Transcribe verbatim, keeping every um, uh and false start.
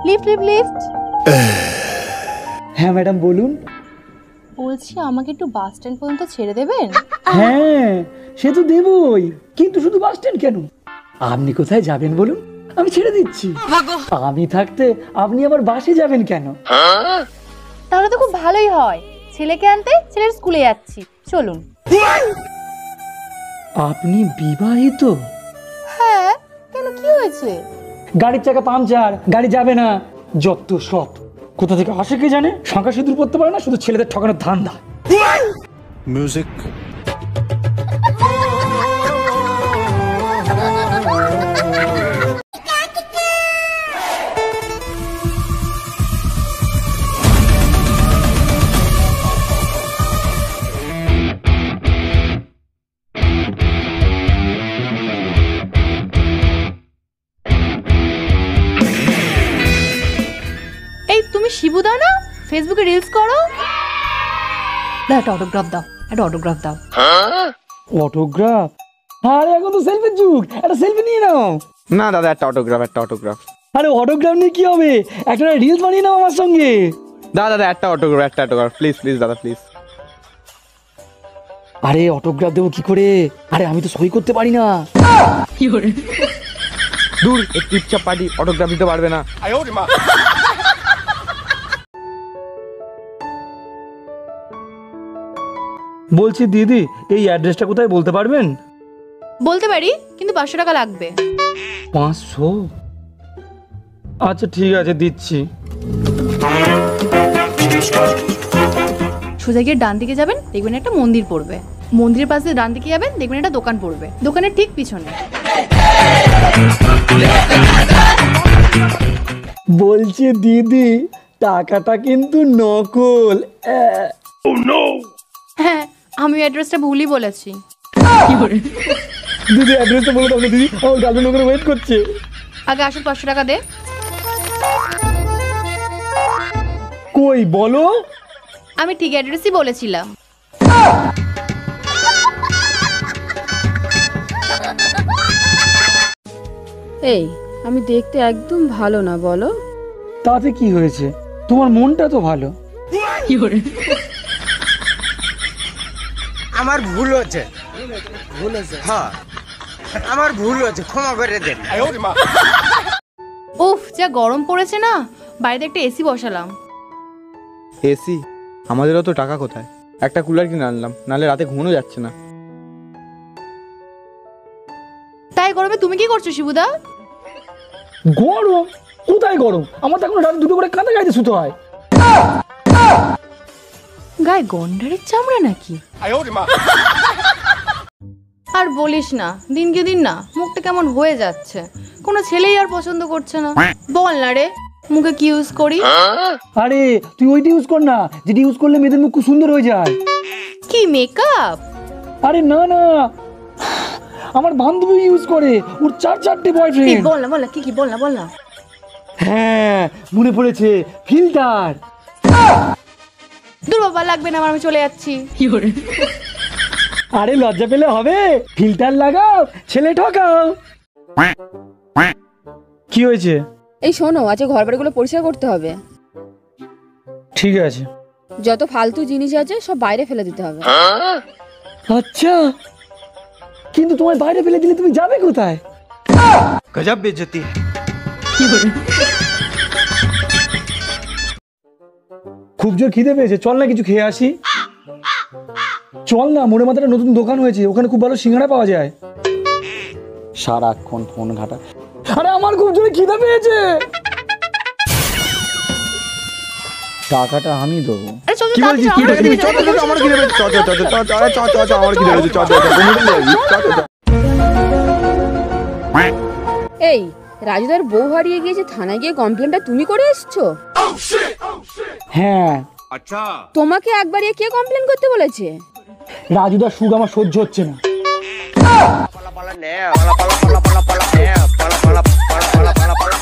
Lift lift lift. হ্যাঁ madam বলুন। বলছি আমাকে একটু বাস স্ট্যান্ড পর্যন্ত ছেড়ে দেবেন? হ্যাঁ সে তো দেবই, কিন্তু শুধু বাস স্ট্যান্ড কেন, আপনি কোথায় যাবেন বলুন, আমি ছেড়ে দিচ্ছি। আমি থাকতে আপনি আবার বাসে যাবেন কেন? তাহলে তো খুব ভালোই হয়, ছেলেকে আনতে ছেলের স্কুলে যাচ্ছি, চলুন। আপনি বিবাহিত? হ্যাঁ, কেন কি হয়েছে? গাড়ির চাকা পাংচার, গাড়ি যাবে না, যত সব কোথা থেকে আসে কে জানে, শাঁখা সিঁদুর পড়তে পারে না, শুধু ছেলেদের ঠকানোর ধান্দা। মিউজিক। তুমি শিবু দা না, ফেসবুকে রিলস করো? দাও একটা অটোগ্রাফ দাও, একটা অটোগ্রাফ দাও। অটোগ্রাফ? আরে এখন তো সেলফির যুগ, একটা সেলফি নিয়ে নাও। না দাদা, একটা অটোগ্রাফ, একটা অটোগ্রাফ। আরে অটোগ্রাফ নিয়ে কি হবে, একটা রিলস বানিয়ে নাও আমার সঙ্গে। দাদা দাদা একটা অটোগ্রাফ, একটা অটোগ্রাফ প্লিজ প্লিজ দাদা প্লিজ। আরে অটোগ্রাফ দেবো কি করে, আরে আমি তো সই করতে পারি না। কি করে? দূর, এই টিপচাপ পার্টি অটোগ্রাফ দিতে পারবে না। বলছি দিদি, এই অ্যাড্রেসটা কোথায় বলতে পারবেন? বলতে পারি, কিন্তু পাঁচশো টাকা লাগবে। পাঁচশো? আচ্ছা ঠিক আছে, দিচ্ছি। সোজা গিয়ে ডান দিকে যাবেন, দেখবেন একটা মন্দির পড়বে। মন্দিরের পাশে ডান দিকে যাবেন, দেখবেন একটা দোকান পড়বে। দোকানের ঠিক পিছনে। বলছি দিদি, টাকাটা কিন্তু নকল। হ্যাঁ, আমি অ্যাড্রেসটা ভুলই বলেছি। দিদি অ্যাড্রেসটা বলে দাও না দিদি, আমার গার্লফ্রেন্ড ওখানে ওয়েট করছে। আগে আসুন, পাঁচশো টাকা দে। কই বলো? আমি ঠিক অ্যাড্রেসই বলেছিলাম। এই, আমি দেখতে একদম ভালো না বলো? তাতে কি হয়েছে, তোমার মনটা তো ভালো। কি করে? আমার ভুল হচ্ছে, ভুল হচ্ছে, হ্যাঁ আমার ভুল হচ্ছে, ক্ষমা করে দেন। উফ, যা গরম পড়েছে না, বাড়িতে একটা এসি বসালাম। এসি? আমাদেরও তো টাকা কোথায়, একটা কুলার কিনে আনলাম, নাহলে রাতে ঘুমোনো যাচ্ছে না। তাই গরমে তুমি কি করছো শিবুদা? গরম? কোথায় গরম, আমার তো এখন রাতে দুটো করে কাঁথা গাইতে শুতে হয়। গায়ে গন্ডারের চামড়া নাকি? আর বলিস না, দিনকে দিন না মুখটা কেমন হয়ে যাচ্ছে, কোনো ছেলেই আর পছন্দ করছে না। বল না রে, মুখে কি ইউজ করি? আরে তুই ওইটা ইউজ কর না, যেটা ইউজ করলে মেয়েদের মুখ খুব সুন্দর হয়ে যায়। কি মেকআপ? আরে না না, আমার বান্ধবী ইউজ করে, ওর চার চারটে বয়ফ্রেন্ড। বল না বল না, কি কি বল না বল না। হ্যাঁ মনে পড়েছে, ফিল্টার। দূর বাবা, লাগবে না আমার, আমি চলে যাচ্ছি। আরে লজ্জা পেলে হবে, ফিল্টার লাগাও, ছেলে ঠকাও। কি হয়েছে? এই শোনো, আজকে ঘর বাড়িগুলো পরিষ্কার করতে হবে। ঠিক আছে। যত ফালতু জিনিস আছে সব বাইরে ফেলে দিতে হবে। আচ্ছা, কিন্তু তোমার বাইরে ফেলে দিলে তুমি যাবে কোথায়? গজব বেইজ্জতি। খুব জোর খিদে পেয়েছে, চল না কিছু খেয়ে আসি। চল না, মোড়ে মাথায় নতুন দোকান হয়েছে, ওখানে খুব ভালো সিঙ্গাড়া পাওয়া যায়। সারাক্ষণ ফোন ঘাটা। আরে আমার খুব জোরে খিদে পেয়েছে। টাকাটা আমি দেবো। কি বলছিস? কি টাকা দিবি? চল চল, আমার কি দেবে? চল চল চল চল চল চল চল, আমার কি দেবে? চল চল চল, কোনটা যাবি? চল চল। এই, রাজুদার বউ হারিয়ে গিয়েছে, থানায় গিয়ে কমপ্লেনটা তুমি করে এসছো? হ্যাঁ। আচ্ছা, তোমাকে একবার কে কমপ্লেন করতে বলেছে? রাজুদার সুখ আমার সহ্য হচ্ছে না। পালা পালা নে, পালা পালা পালা পালা পালা নে, পালা পালা পালা পালা পালা পালা।